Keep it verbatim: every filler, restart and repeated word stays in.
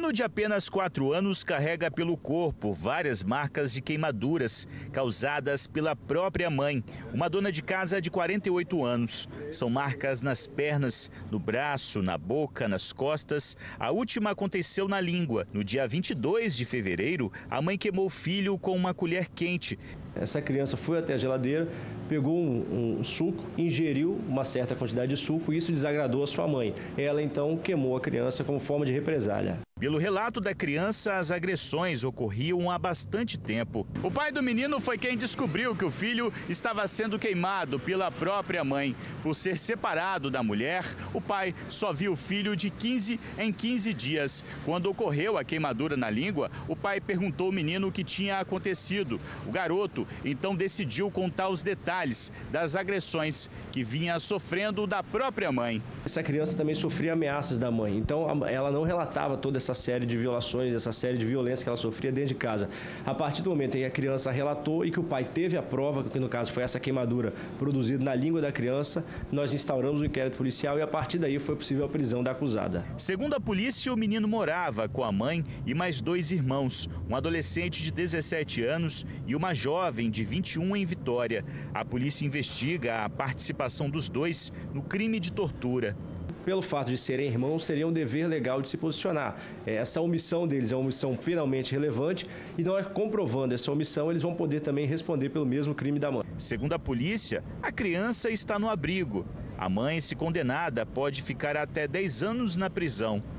menino de apenas quatro anos carrega pelo corpo várias marcas de queimaduras causadas pela própria mãe, uma dona de casa de quarenta e oito anos. São marcas nas pernas, no braço, na boca, nas costas. A última aconteceu na língua. No dia vinte e dois de fevereiro, a mãe queimou o filho com uma colher quente. Essa criança foi até a geladeira, pegou um, um suco, ingeriu uma certa quantidade de suco e isso desagradou a sua mãe. Ela então queimou a criança como forma de represália. Pelo relato da criança, as agressões ocorriam há bastante tempo. O pai do menino foi quem descobriu que o filho estava sendo queimado pela própria mãe. Por ser separado da mulher, o pai só viu o filho de quinze em quinze dias. Quando ocorreu a queimadura na língua, o pai perguntou ao menino o que tinha acontecido. O garoto então decidiu contar os detalhes das agressões que vinha sofrendo da própria mãe. Essa criança também sofria ameaças da mãe, então ela não relatava toda essa série de violações, essa série de violência que ela sofria dentro de casa. A partir do momento em que a criança relatou e que o pai teve a prova, que no caso foi essa queimadura produzida na língua da criança, nós instauramos o inquérito policial e a partir daí foi possível a prisão da acusada. Segundo a polícia, o menino morava com a mãe e mais dois irmãos, um adolescente de dezessete anos e uma jovem de vinte e um em Vitória. A polícia investiga a participação dos dois no crime de tortura. Pelo fato de serem irmãos, seria um dever legal de se posicionar. Essa omissão deles é uma omissão penalmente relevante e nós, comprovando essa omissão, eles vão poder também responder pelo mesmo crime da mãe. Segundo a polícia, a criança está no abrigo. A mãe, se condenada, pode ficar até dez anos na prisão.